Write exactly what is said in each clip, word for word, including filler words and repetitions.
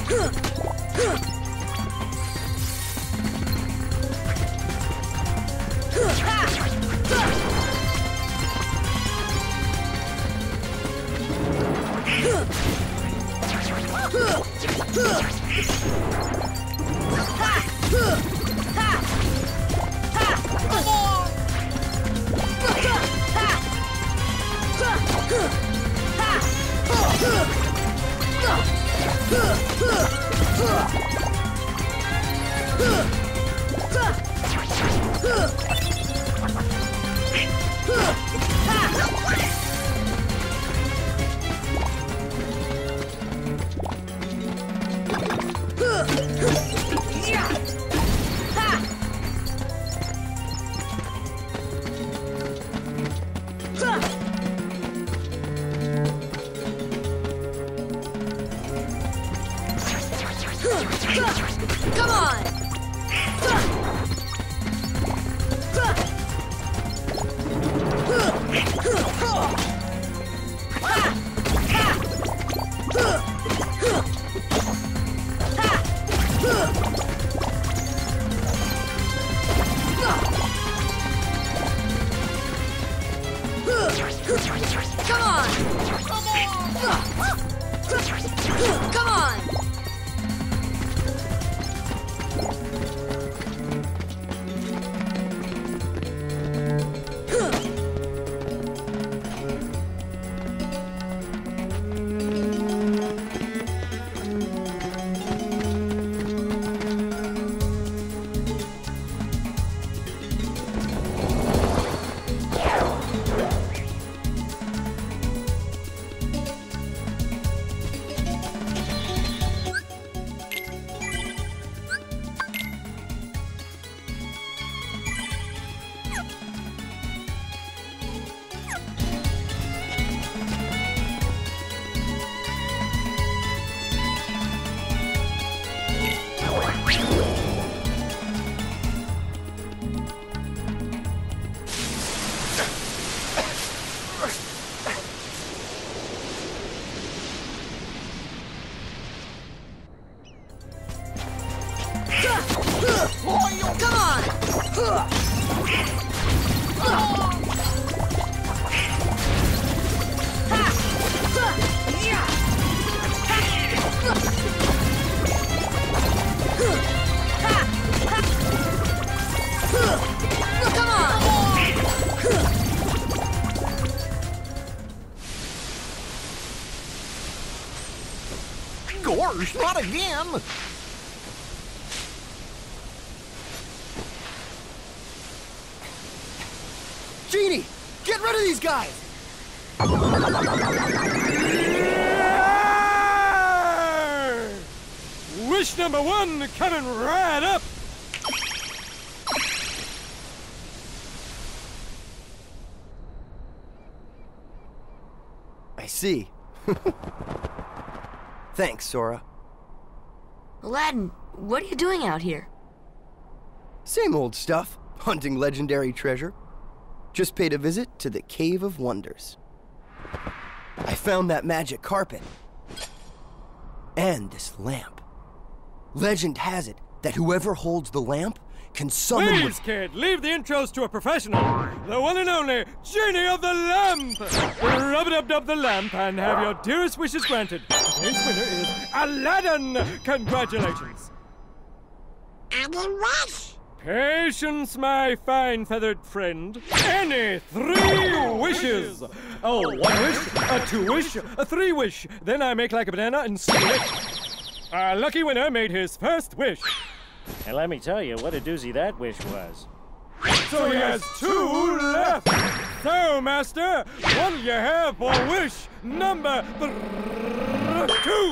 Come on! Come on! Come on! Gosh, not again! Genie, get rid of these guys! Wish number one coming right up! I see. Thanks, Sora. Aladdin, what are you doing out here? Same old stuff, hunting legendary treasure. Just paid a visit to the Cave of Wonders. I found that magic carpet. And this lamp. Legend has it that whoever holds the lamp can summon... Please, kid, leave the intros to a professional. The one and only Genie of the Lamp. Rub-a-dub-dub the lamp and have your dearest wishes granted. Today's winner is Aladdin. Congratulations. Aladdin Rush. Patience, my fine feathered friend. Any three wishes. Oh, one wish, a two wish, a three wish. Then I make like a banana and steal it. Our lucky winner made his first wish. And let me tell you what a doozy that wish was. So he has two left. So, Master, what do you have for wish number th two?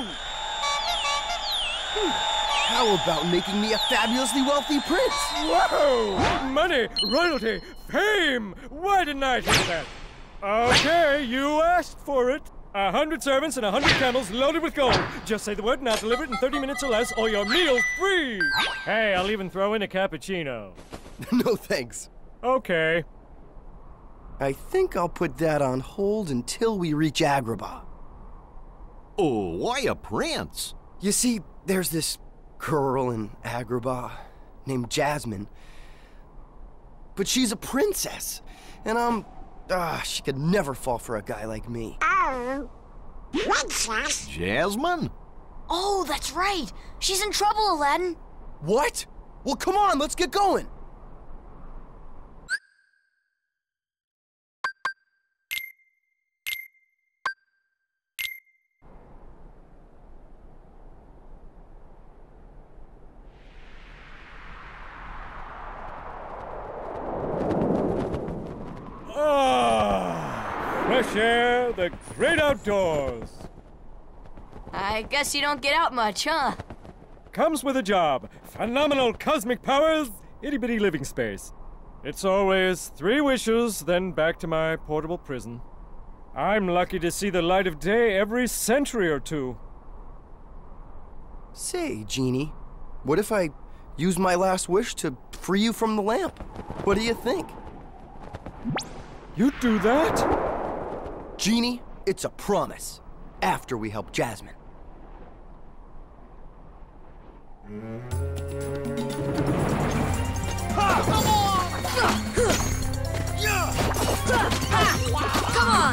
How about making me a fabulously wealthy prince? Whoa! Money, royalty, fame! Why didn't I think of that? Okay, you asked for it. A hundred servants and a hundred camels loaded with gold. Just say the word and I'll deliver it in thirty minutes or less, or your meal's free. Hey, I'll even throw in a cappuccino. No thanks. Okay. I think I'll put that on hold until we reach Agrabah. Oh, why a prince? You see, there's this girl in Agrabah named Jasmine. But she's a princess, and I'm... Ah, she could never fall for a guy like me. Oh, princess? Jasmine? Oh, that's right. She's in trouble, Aladdin. What? Well, come on, let's get going. Ah, fresh air, the great outdoors. I guess you don't get out much, huh? Comes with a job. Phenomenal cosmic powers, itty-bitty living space. It's always three wishes, then back to my portable prison. I'm lucky to see the light of day every century or two. Say, Genie, what if I use my last wish to free you from the lamp? What do you think? You do that? Genie, it's a promise. After we help Jasmine. Come on!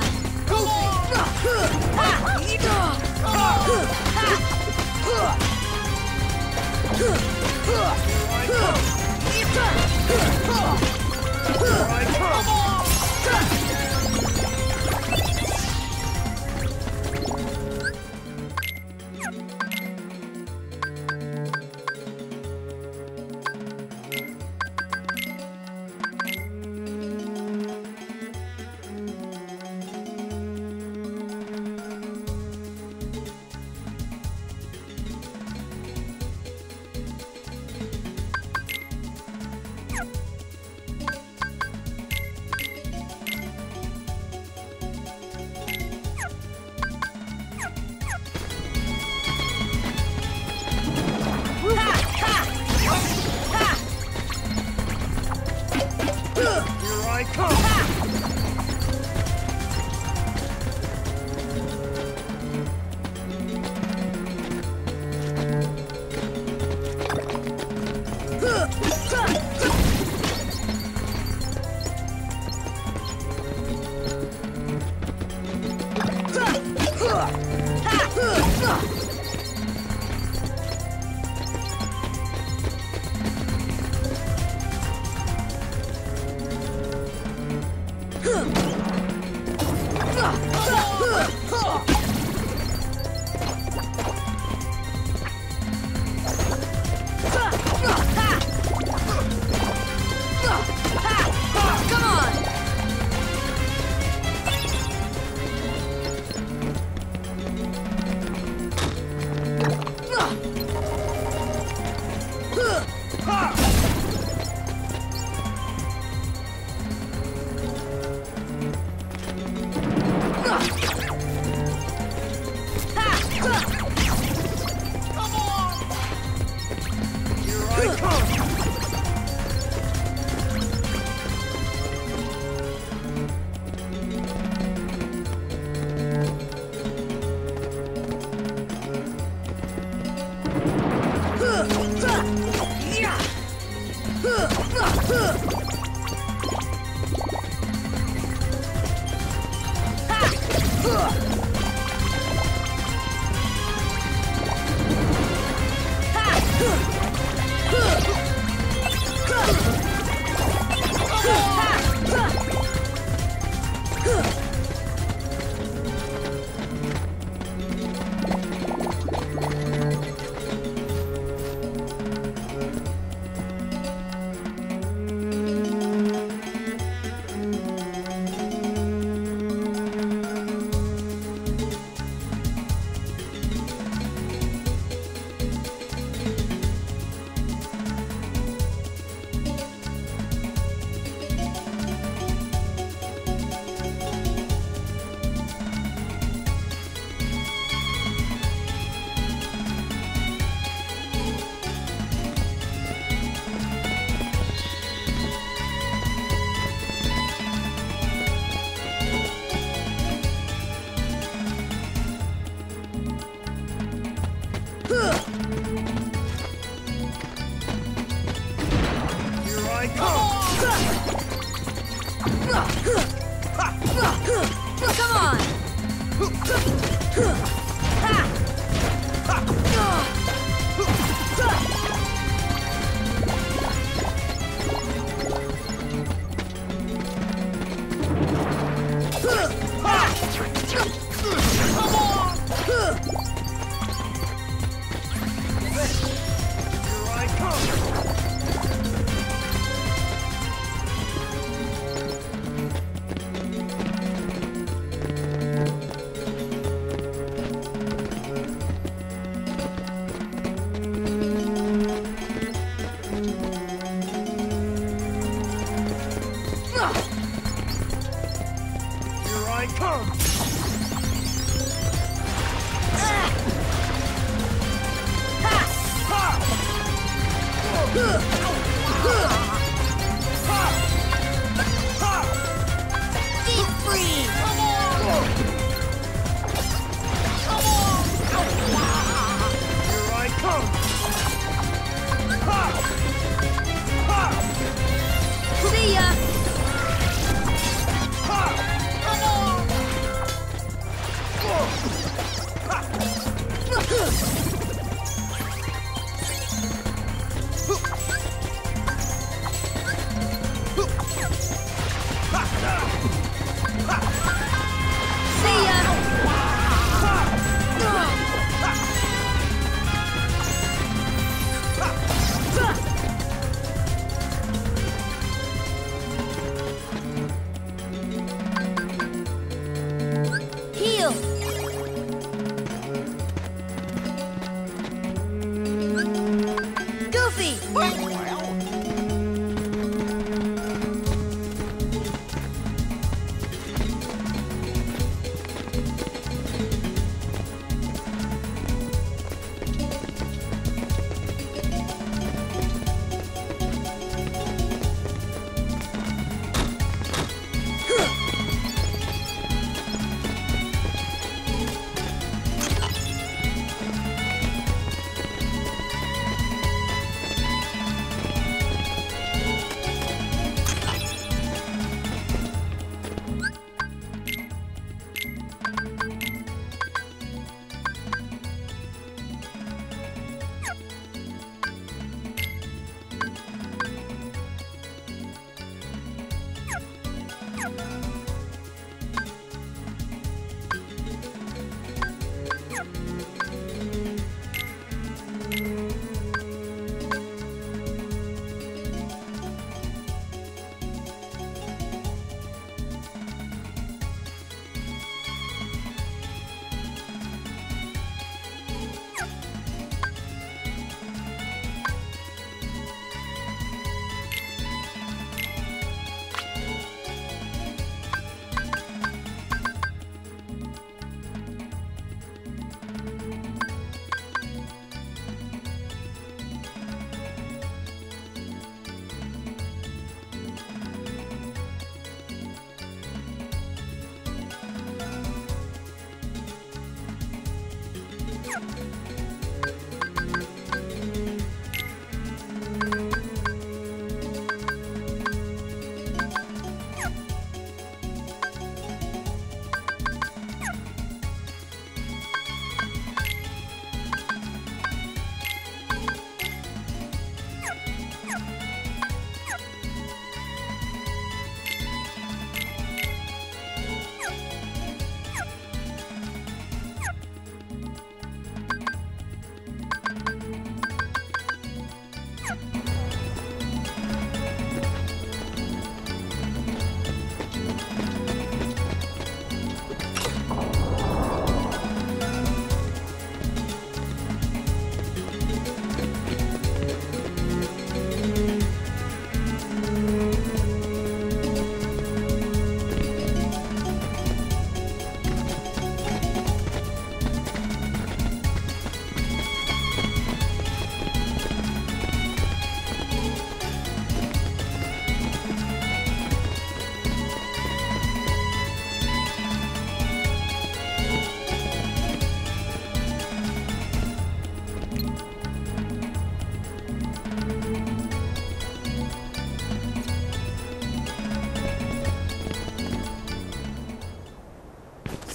Here I come! Come on! Here I come!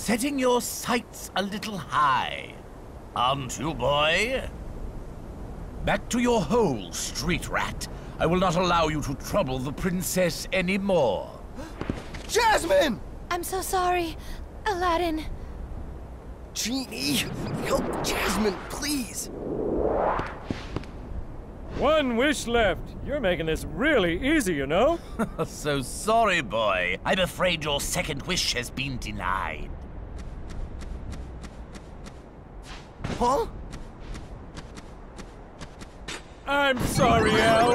setting your sights a little high, aren't you, boy? Back to your hole, street rat. I will not allow you to trouble the princess anymore. Jasmine! I'm so sorry, Aladdin. Genie, help Jasmine, please. One wish left. You're making this really easy, you know? So sorry, boy. I'm afraid your second wish has been denied. Huh? I'm sorry, Al.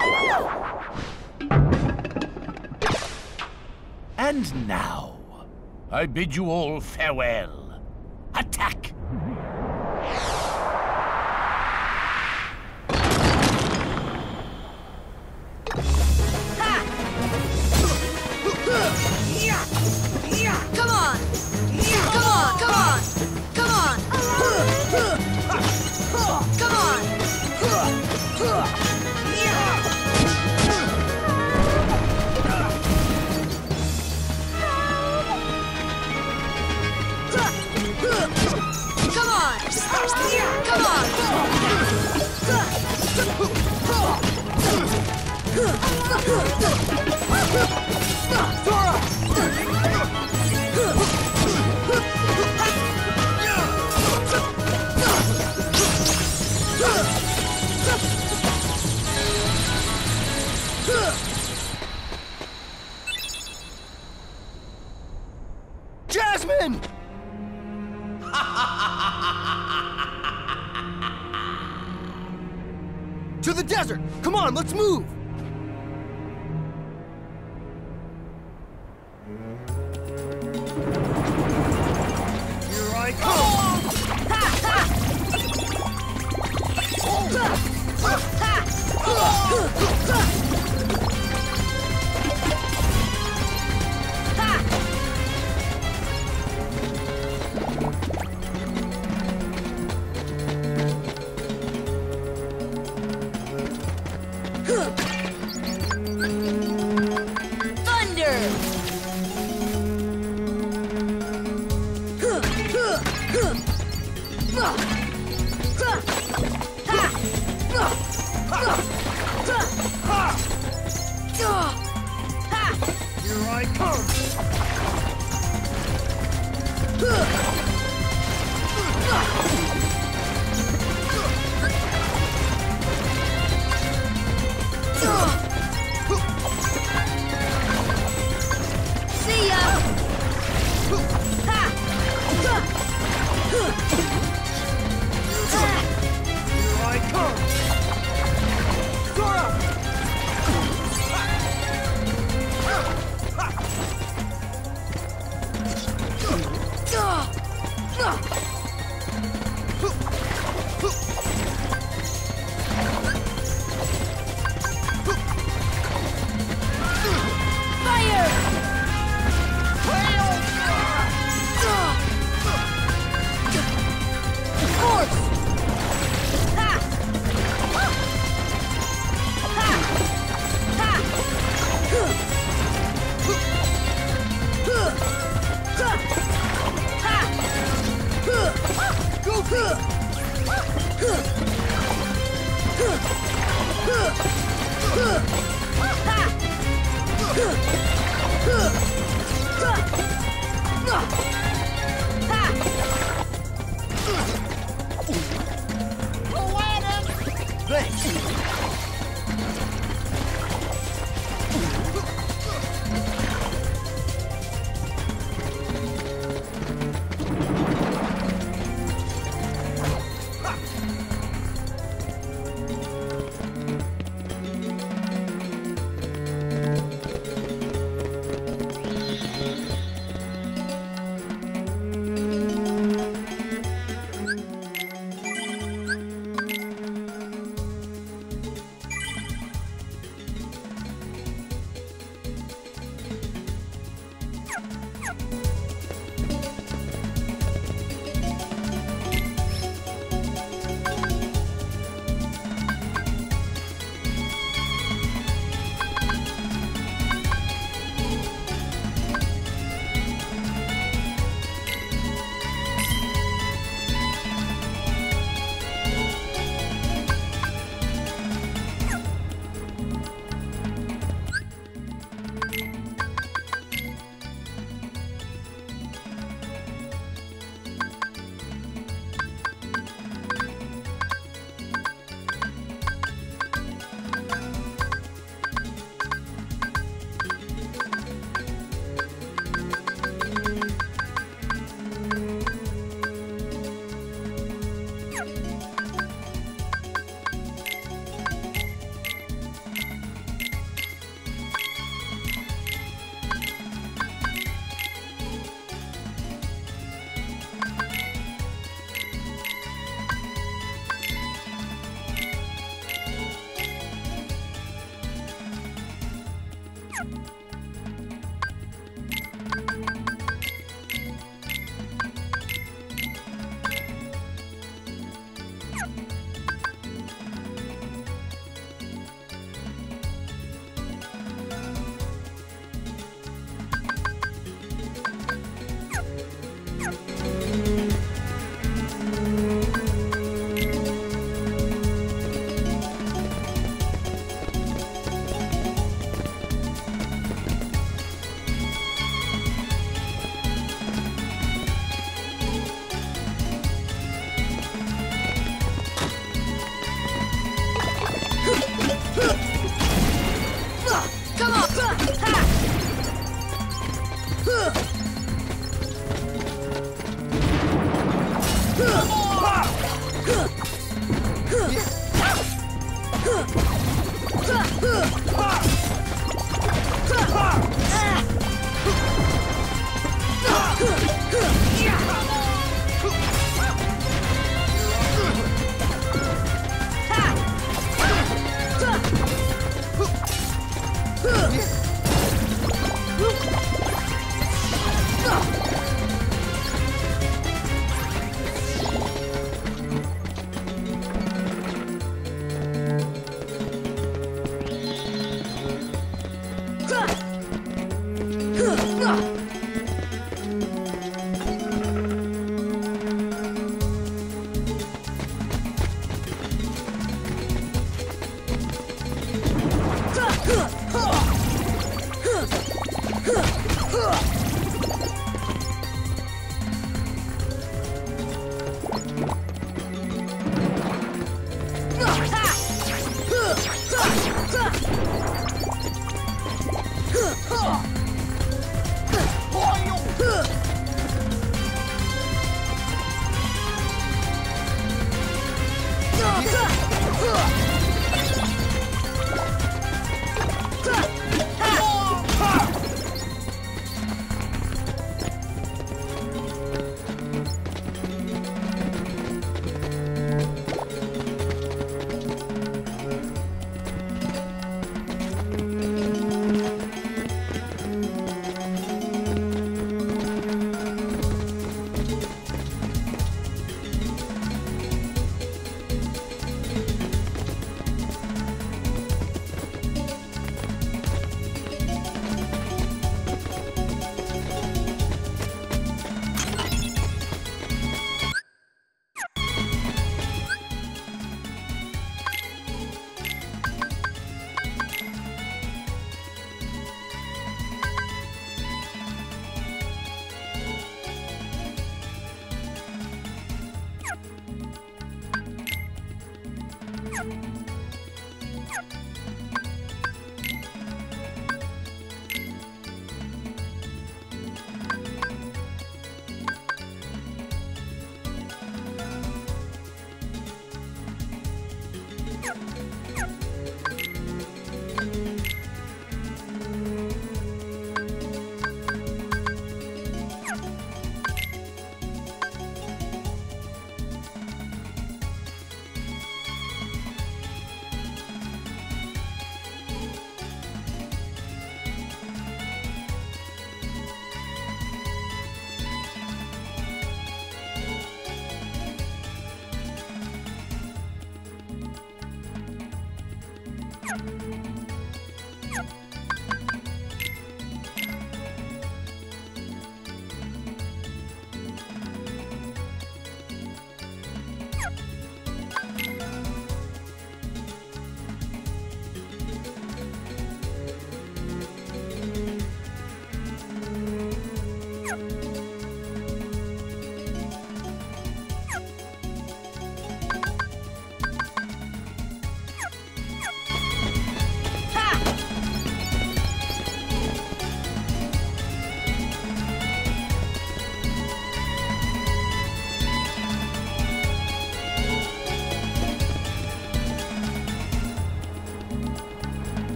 And now, I bid you all farewell. Attack! Come on! Come on! Come on! Come on! Come on! Come on! Come on! Zora! Jasmine! To the desert! Come on, let's move! Here I come! Here I come! See ya! Here I come! Zora!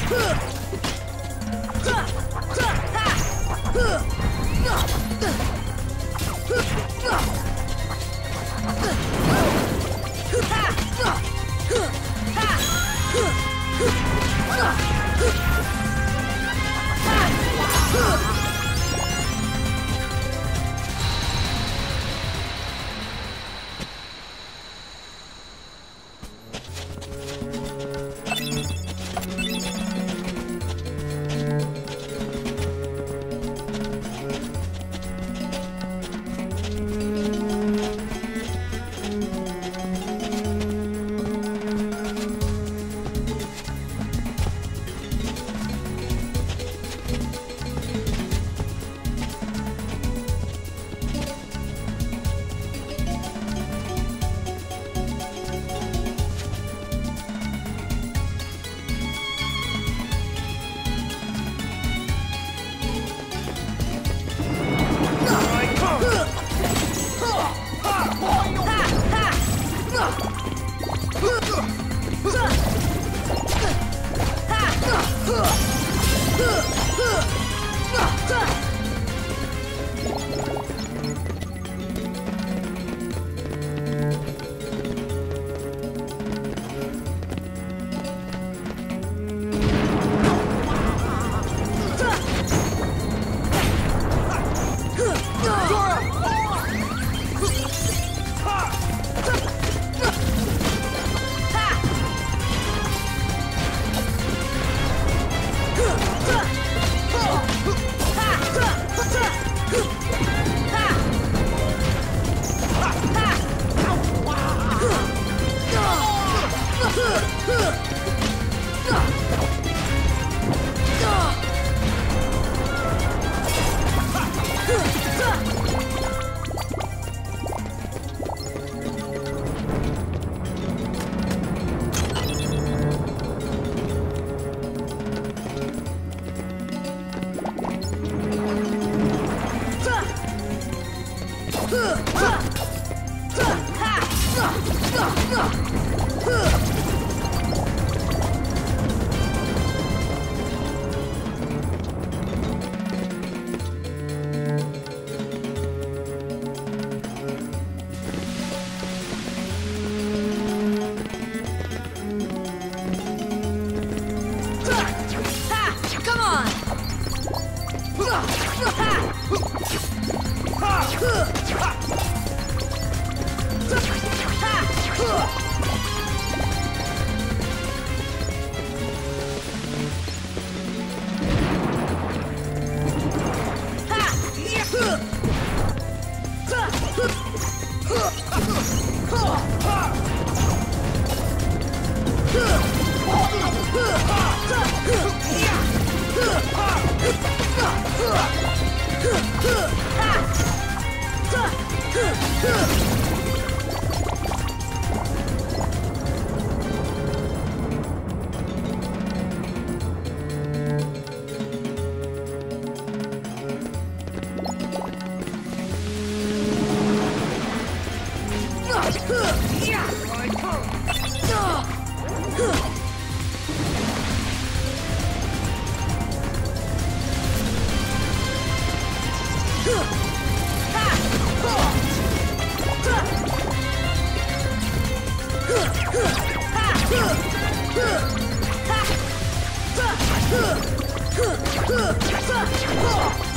Huh!